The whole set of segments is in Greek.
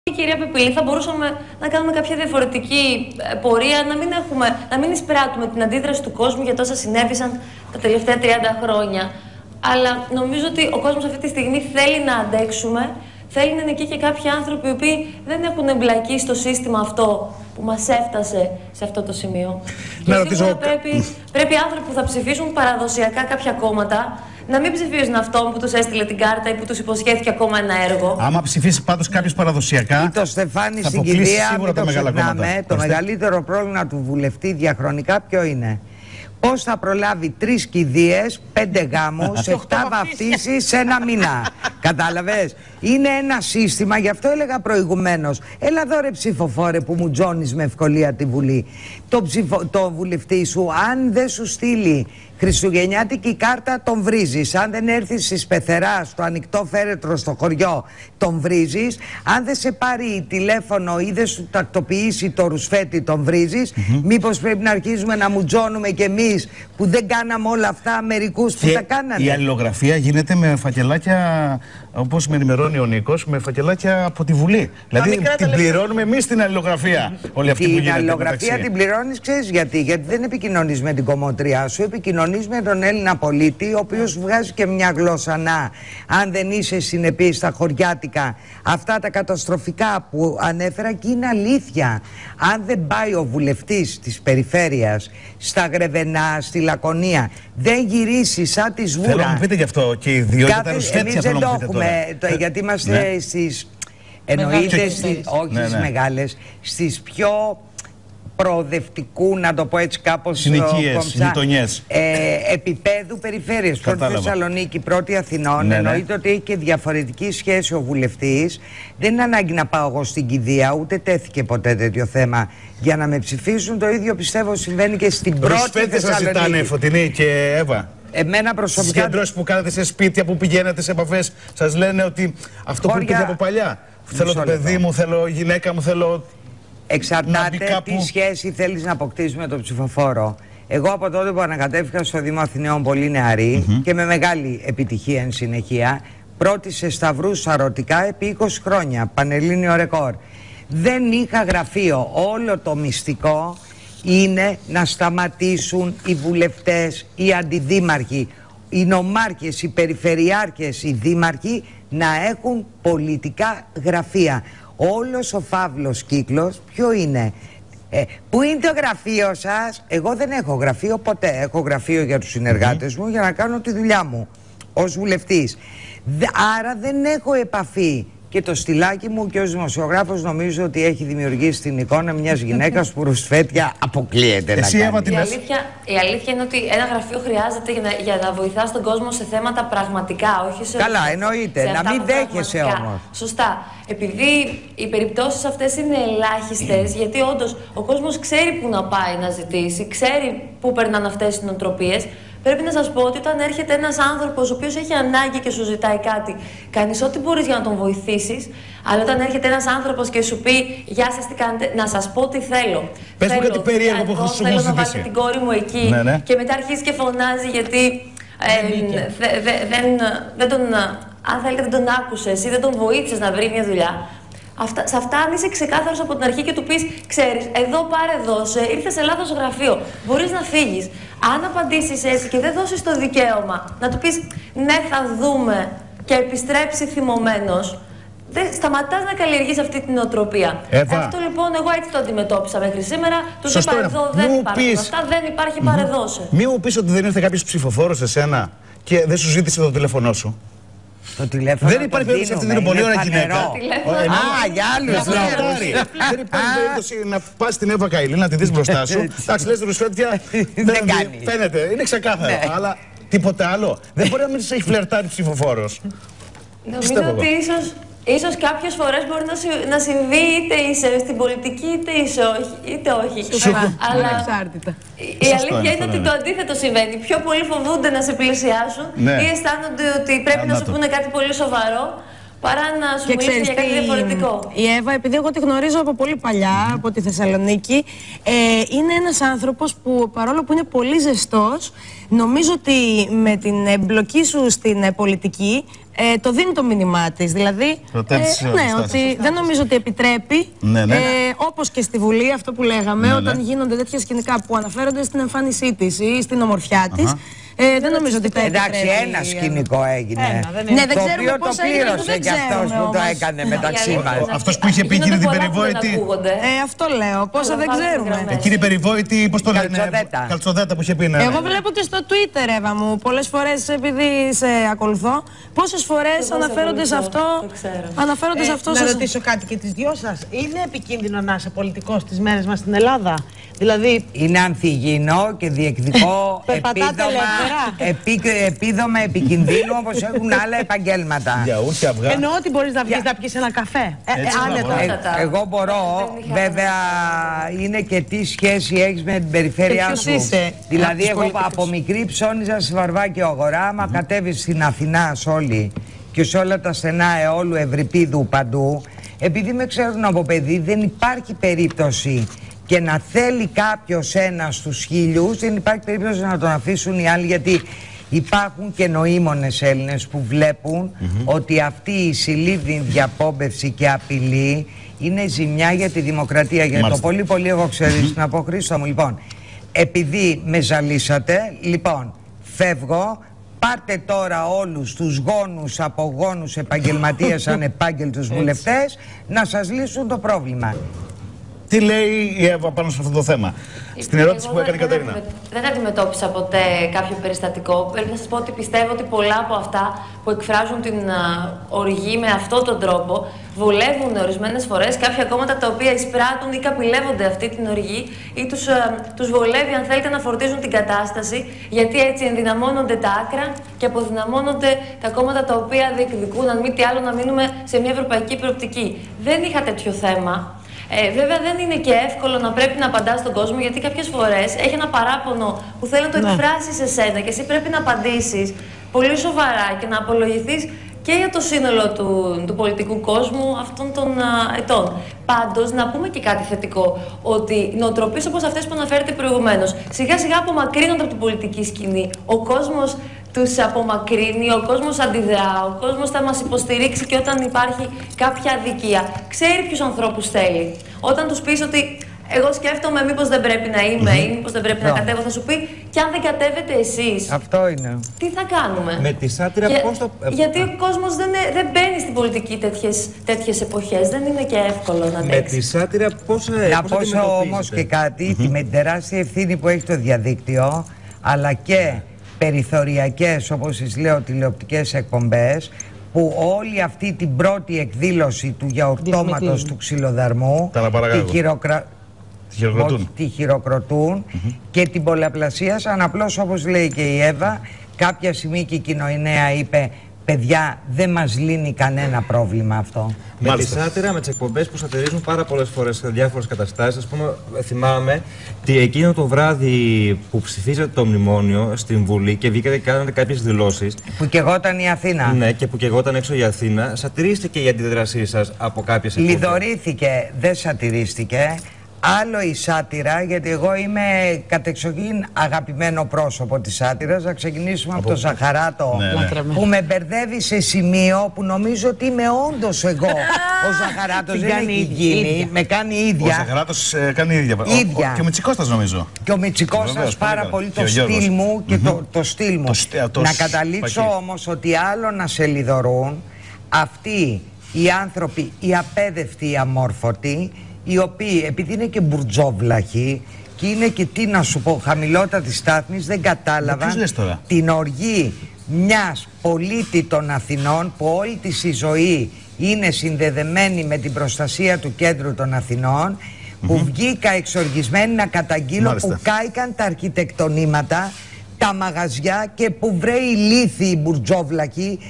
Κυρία Πεπιλή, θα μπορούσαμε να κάνουμε κάποια διαφορετική πορεία, να μην εισπράττουμε την αντίδραση του κόσμου για τόσα συνέβησαν τα τελευταία 30 χρόνια. Αλλά νομίζω ότι ο κόσμος αυτή τη στιγμή θέλει να αντέξουμε, θέλει να είναι εκεί και κάποιοι άνθρωποι οι οποίοι δεν έχουν εμπλακεί στο σύστημα αυτό που μας έφτασε σε αυτό το σημείο. Και σίγουρα πρέπει άνθρωποι που θα ψηφίσουν παραδοσιακά κάποια κόμματα να μην ψηφίζουν αυτόν που τους έστειλε την κάρτα ή που τους υποσχέθηκε ακόμα ένα έργο. Άμα ψηφίσει πάντως κάποιος παραδοσιακά, ή το Στεφάνι στην κηδεία, μην το ξεχνάμε. Το μεγαλύτερο πρόβλημα του βουλευτή διαχρονικά ποιο είναι? Πώς θα προλάβει 3 κηδείες, 5 γάμους, 7 βαφτίσεις σε ένα μήνα? Κατάλαβες? Είναι ένα σύστημα, γι' αυτό έλεγα προηγουμένως. Έλα εδώ ρε ψηφοφόρε που μου τζώνεις με ευκολία τη Βουλή. Το βουλευτή σου, αν δεν σου στείλει χριστουγεννιάτικη κάρτα, τον βρίζεις. Αν δεν έρθεις στις Πεθερά, στο ανοιχτό φέρετρο στο χωριό, τον βρίζεις. Αν δεν σε πάρει τηλέφωνο ή δεν σου τακτοποιήσει το ρουσφέτη, τον βρίζεις. Μήπως πρέπει να αρχίζουμε να μου τζώνουμε κι εμείς που δεν κάναμε όλα αυτά, μερικούς που τα κάνανε? Η αλληλογραφία γίνεται με φακελάκια, όπως με ενημερώνει ο Νίκος, με φακελάκια από τη Βουλή. Δηλαδή την πληρώνουμε εμείς την αλληλογραφία. Όλη αυτή την αλληλογραφία την πληρώνεις, ξέρεις γιατί? Γιατί δεν επικοινωνείς με την κομμότριά σου, επικοινωνείς με τον Έλληνα πολίτη, ο οποίος βγάζει και μια γλώσσα να, αν δεν είσαι συνεπής στα χωριάτικα, αυτά τα καταστροφικά που ανέφερα, και είναι αλήθεια. Αν δεν πάει ο βουλευτής της περιφέρειας στα Γρεβενά, στη Λακωνία, δεν γυρίσει σαν τη Σβούρα. Θέλω να μου πείτε γι' αυτό και οι δυο τα ρουσφέτια. Εμείς δεν το έχουμε, γιατί είμαστε στις, εννοείται όχι στις μεγάλες, στις πιο προοδευτικού, να το πω έτσι κάπως, συνοικίες, γειτονιές, επίπεδου περιφέρειας. Πρώτη Θεσσαλονίκη, πρώτη Αθηνών. Εννοείται ότι έχει και διαφορετική σχέση ο βουλευτής. Δεν είναι ανάγκη να πάω εγώ στην κηδεία, ούτε τέθηκε ποτέ τέτοιο θέμα για να με ψηφίσουν. Το ίδιο πιστεύω συμβαίνει και στην πρώτη Θεσσαλονίκη. Σας ζητάνε, Φωτεινή και Εύα? Εμένα προσωπικά. Στις συγκεντρώσεις που κάνετε σε σπίτια, που πηγαίνετε σε επαφές, σας λένε ότι αυτό που πήγε από παλιά? Θέλω το παιδί μου, θέλω γυναίκα μου, θέλω. Εξαρτάται τι σχέση θέλεις να αποκτήσεις με τον ψηφοφόρο. Εγώ από τότε που ανακατεύτηκα στο Δήμο Αθηναίων πολύ νεαρή και με μεγάλη επιτυχία εν συνεχεία, πρώτη σε σταυρούς σαρωτικά επί 20 χρόνια, πανελλήνιο ρεκόρ. Δεν είχα γραφείο. Όλο το μυστικό είναι να σταματήσουν οι βουλευτές, οι αντιδήμαρχοι, οι νομάρχες, οι περιφερειάρχες, οι δήμαρχοι να έχουν πολιτικά γραφεία. Όλος ο φαύλος κύκλος ποιο είναι? Πού είναι το γραφείο σας? Εγώ δεν έχω γραφείο ποτέ. Έχω γραφείο για τους συνεργάτες μου για να κάνω τη δουλειά μου ως βουλευτής. Άρα δεν έχω επαφή. Και το στυλάκι μου και ως δημοσιογράφος νομίζω ότι έχει δημιουργήσει την εικόνα μιας γυναίκας που ρουσφέτια αποκλείεται να κάνει. Η αλήθεια είναι ότι ένα γραφείο χρειάζεται για να βοηθά τον κόσμο σε θέματα πραγματικά, όχι σε. Καλά, εννοείται. Να μην δέχεσαι όμως. Σωστά. Επειδή οι περιπτώσεις αυτές είναι ελάχιστες, γιατί όντως ο κόσμος ξέρει πού να πάει να ζητήσει, ξέρει πού περνάνε αυτές οι νοοτροπίες. Πρέπει να σας πω ότι όταν έρχεται ένας άνθρωπος ο οποίος έχει ανάγκη και σου ζητάει κάτι, κάνεις ό,τι μπορείς για να τον βοηθήσεις. Αλλά όταν έρχεται ένας άνθρωπος και σου πει «Γεια σας, τι κάνετε», να σας πω τι θέλω. Πες μου κάτι περίεργο που έχω θέλω να βάλετε την κόρη μου εκεί και μετά αρχίζει και φωνάζει γιατί αν θέλετε δεν τον άκουσες ή δεν τον βοήθησες να βρει μια δουλειά. Σε αυτά, αν είσαι ξεκάθαρος από την αρχή και του πεις, ξέρεις, εδώ πάρε δώσε, ήρθες σε λάθος γραφείο, μπορείς να φύγεις. Αν απαντήσεις έτσι και δεν δώσεις το δικαίωμα να του πεις, ναι, θα δούμε, και επιστρέψει θυμωμένος, σταματάς να καλλιεργείς αυτή την νοοτροπία. Αυτό λοιπόν, εγώ έτσι το αντιμετώπισα μέχρι σήμερα. Του είπα, εδώ δεν υπάρχουν αυτά, δεν υπάρχει, πάρε δώσε. Μη μου πεις ότι δεν ήρθε κάποιος ψηφοφόρος σε σένα και δεν σου ζήτησε το τηλέφωνό σου. Το τηλέφωνο δεν υπάρχει περίπτωση, αυτή είναι πολύ ωραία γυναίκα. Για άλλους λόγους. Δεν υπάρχει περίπτωση να πας στην Εύα Καηλή, να τη δεις μπροστά σου. Εντάξει, λες ρουσφέτια, δεν κάνει. Φαίνεται, είναι ξεκάθαρο. Αλλά τίποτε άλλο. Δεν μπορεί να μην σε έχει φλερτάρει ψηφοφόρος. Νομίζω ότι ίσως κάποιες φορές μπορεί να συμβεί είτε είσαι στην πολιτική είτε όχι. Αλλά η αλήθεια είναι ότι το αντίθετο συμβαίνει. Πιο πολλοί φοβούνται να σε πλησιάσουν ή αισθάνονται ότι πρέπει να σου πούνε κάτι πολύ σοβαρό παρά να σου μιλήσει για κάτι διαφορετικό. Η Εύα, επειδή εγώ τη γνωρίζω από πολύ παλιά, από τη Θεσσαλονίκη, είναι ένας άνθρωπος που παρόλο που είναι πολύ ζεστός, νομίζω ότι με την εμπλοκή σου στην πολιτική το δίνει το μήνυμά της. Δηλαδή, ναι, ότι δεν νομίζω ότι επιτρέπει, όπως και στη Βουλή, αυτό που λέγαμε, όταν γίνονται τέτοια σκηνικά που αναφέρονται στην εμφάνισή της ή στην ομορφιά της. Δεν νομίζω ότι τα επιτρέπει. Εντάξει, ένα σκηνικό έγινε. Ναι, δεν το ξέρουμε οποίο το πλήρωσε για αυτός που το έκανε μεταξύ μας. Αυτός που είχε πει εκείνη την περιβόητη. Αυτό λέω. Πόσα δεν ξέρουμε. Εκείνη η περιβόητη, πώς το λένε. Καλτσοδέτα που είχε πει. Εγώ βλέπω και στο Twitter, Εύα μου, πολλές φορές, επειδή σε ακολουθώ, πόσες φορές αναφέρονται σε αυτό. Αναφέρονται σε αυτό. Να ρωτήσω κάτι και τις δυο σας. Είναι επικίνδυνο να είσαι πολιτικός στις μέρες μας στην Ελλάδα? Δηλαδή. Είναι ανθυγιεινό και διεκδικώ επίδομα επικινδύνου, όπως έχουν άλλα επαγγέλματα. Γιαούρτια, αυγά. Εννοώ ότι μπορείς να βγεις να πιεις ένα καφέ. Άνετα. Εγώ μπορώ, βέβαια είναι και τι σχέση έχεις με την περιφέρειά σου. Δηλαδή εγώ από μικρή ψώνιζα σε Βαρβάκιο αγορά, άμα κατέβεις στην Αθηνά όλοι και σε όλα τα στενά αιώλου Ευρυπίδου παντού, επειδή με ξέρουν από παιδί, δεν υπάρχει περίπτωση και να θέλει κάποιος ένα στους 1000, δεν υπάρχει περίπτωση να τον αφήσουν οι άλλοι, γιατί υπάρχουν και νοήμονες Έλληνες που βλέπουν ότι αυτή η συλλήβδη διαπόμπευση και απειλή είναι ζημιά για τη δημοκρατία. Για το πολύ πολύ εγώ ξέρεις να πω, Χρήστο μου, λοιπόν, επειδή με ζαλίσατε, λοιπόν, φεύγω. Πάρτε τώρα όλους τους γόνους, απογόνους, επαγγελματίες, ανεπάγγελτους βουλευτές να σας λύσουν το πρόβλημα. Τι λέει η Εύα πάνω σε αυτό το θέμα, στην ερώτηση που έκανε η Κατερίνα? Δεν αντιμετώπισα ποτέ κάποιο περιστατικό. Πρέπει να σας πω ότι πιστεύω ότι πολλά από αυτά που εκφράζουν την οργή με αυτόν τον τρόπο βολεύουν ορισμένες φορές κάποια κόμματα τα οποία εισπράττουν ή καπηλεύονται αυτή την οργή ή τους βολεύει, αν θέλετε, να φορτίζουν την κατάσταση, γιατί έτσι ενδυναμώνονται τα άκρα και αποδυναμώνονται τα κόμματα τα οποία διεκδικούν, αν μη τι άλλο, να μείνουμε σε μια ευρωπαϊκή προοπτική. Δεν είχα τέτοιο θέμα. Βέβαια δεν είναι και εύκολο να πρέπει να απαντάς στον κόσμο, γιατί κάποιες φορές έχει ένα παράπονο που θέλει να το εκφράσει σε σένα και εσύ πρέπει να απαντήσεις πολύ σοβαρά και να απολογηθείς και για το σύνολο του πολιτικού κόσμου αυτών των ετών. Πάντως, να πούμε και κάτι θετικό, ότι νοοτροπίες όπως αυτές που αναφέρετε προηγουμένως σιγά σιγά απομακρύνονται από την πολιτική σκηνή. Ο κόσμος τους απομακρύνει, ο κόσμος αντιδρά, ο κόσμος θα μας υποστηρίξει και όταν υπάρχει κάποια αδικία. Ξέρει ποιους ανθρώπους θέλει. Όταν τους πεις ότι εγώ σκέφτομαι μήπως δεν πρέπει να είμαι ή μήπως δεν πρέπει να κατέβω, θα σου πει και αν δεν κατέβετε εσείς. Αυτό είναι. Τι θα κάνουμε? Με τη σάτυρα πώς το. Γιατί ο κόσμος δεν μπαίνει στην πολιτική τέτοιες εποχές. Δεν είναι και εύκολο να αντέξει. Με τη σάτυρα πώς. Να πω όμως και κάτι, με την τεράστια ευθύνη που έχει το διαδίκτυο, αλλά και περιθωριακές, όπως τις λέω, τηλεοπτικές εκπομπές, που όλη αυτή την πρώτη εκδήλωση του γιαουρτώματος του ξυλοδαρμού τη χειροκροτούν και την πολλαπλασίασαν. Απλώς, όπως λέει και η Εύα, κάποια στιγμή και η κοινωνία είπε, παιδιά, δεν μας λύνει κανένα πρόβλημα αυτό. Με τη σάτυρα, με τις εκπομπές που σατυρίζουν πάρα πολλές φορές σε διάφορες καταστάσεις. Ας πούμε, θυμάμαι ότι εκείνο το βράδυ που ψηφίσατε το μνημόνιο στην Βουλή και βγήκατε και κάνατε κάποιες δηλώσεις. Που καιγόταν η Αθήνα. Ναι, και που καιγόταν έξω η Αθήνα. Σατυρίστηκε η αντίδρασή σας από κάποιες εκπομπές? Λιδωρήθηκε, δεν σατυρίστηκε. Άλλο η σάτυρα, γιατί εγώ είμαι κατεξοχήν αγαπημένο πρόσωπο της σάτυρας. Να ξεκινήσουμε από τον Ζαχαράτο, που με μπερδεύει σε σημείο που νομίζω ότι είμαι όντως εγώ. Ο Ζαχαράτος δεν έχει γίνει, με κάνει ίδια. Ο Ζαχαράτος κάνει ίδια. Και ο Μητσικώστας νομίζω. Και ο Μητσικώστας πάρα πολύ το στυλ μου και το στυλ μου. Να καταλήξω όμως ότι άλλο να σε λιδωρούν αυτοί οι άνθρωποι, οι απέδευτοι, οι αμόρφωτοι, οι οποίοι, επειδή είναι και μπουρτζόβλαχοι και είναι και, τι να σου πω, χαμηλότατης στάθμης, δεν κατάλαβαν την οργή μιας πολίτη των Αθηνών που όλη της η ζωή είναι συνδεδεμένη με την προστασία του κέντρου των Αθηνών, που βγήκα εξοργισμένη να καταγγείλω που κάηκαν τα αρχιτεκτονήματα, τα μαγαζιά και που βρέει ηλίθιοι μπουρτζόβλακοι.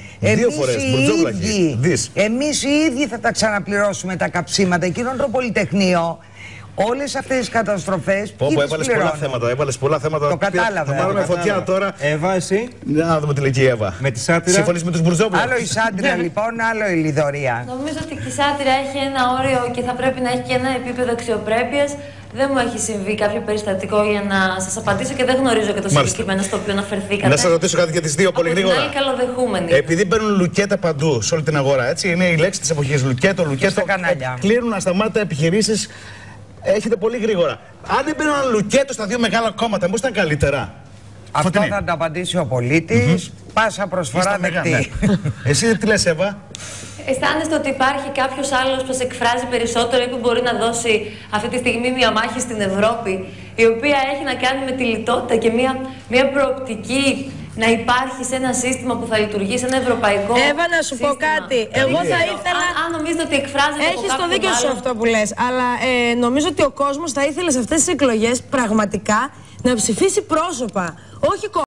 Εμείς οι ίδιοι θα τα ξαναπληρώσουμε τα καψίματα. Εκείνο το Πολυτεχνείο, Όλες αυτές τις καταστροφές. Όπου έβαλες πολλά θέματα. Έβαλες πολλά θέματα. Το κατάλαβα. Θα πάρουμε φωτιά τώρα. Εύα, εσύ. Να δούμε τι λέει και η Εύα. Με τη σάτυρα. Συμφωνείς με τους Μπουρζόπουλους? Άλλο η σάτυρα λοιπόν, άλλο η λιδωρία. Νομίζω ότι η σάτυρα έχει ένα όριο και θα πρέπει να έχει και ένα επίπεδο αξιοπρέπειας. Δεν μου έχει συμβεί κάποιο περιστατικό για να σας απαντήσω και δεν γνωρίζω και το συγκεκριμένο στο οποίο αναφερθήκατε. Να σας ρωτήσω κάτι για τις δύο πολύ γρήγορα. Είναι καλοδεχούμενοι. Επειδή μπαίνουν λουκέτα παντού σε όλη την αγορά, έτσι, είναι η λέξη της εποχής. Λουκέτο, λουκέτο. Κλείνουν ασταμάτητα επιχειρήσεις. Έχετε πολύ γρήγορα. Αν έμπαινε ένα λουκέτο στα δύο μεγάλα κόμματα, μήπως ήταν καλύτερα? Αυτό θα τα απαντήσει ο πολίτης. Πάσα προσφορά δεκτή. Εσύ τι λες, Εύα? Αισθάνεστε ότι υπάρχει κάποιος άλλος που σε εκφράζει περισσότερο ή που μπορεί να δώσει αυτή τη στιγμή μια μάχη στην Ευρώπη, η οποία έχει να κάνει με τη λιτότητα και μια προοπτική να υπάρχει σε ένα σύστημα που θα λειτουργεί, σε ένα ευρωπαϊκό σύστημα. Εύα, να σου πω κάτι. Εγώ θα ήθελα. Αν νομίζετε ότι εκφράζεται. Έχεις το δίκιο σου αυτό που λες. Αλλά νομίζω ότι ο κόσμος θα ήθελε σε αυτές τις εκλογές πραγματικά να ψηφίσει πρόσωπα. Όχι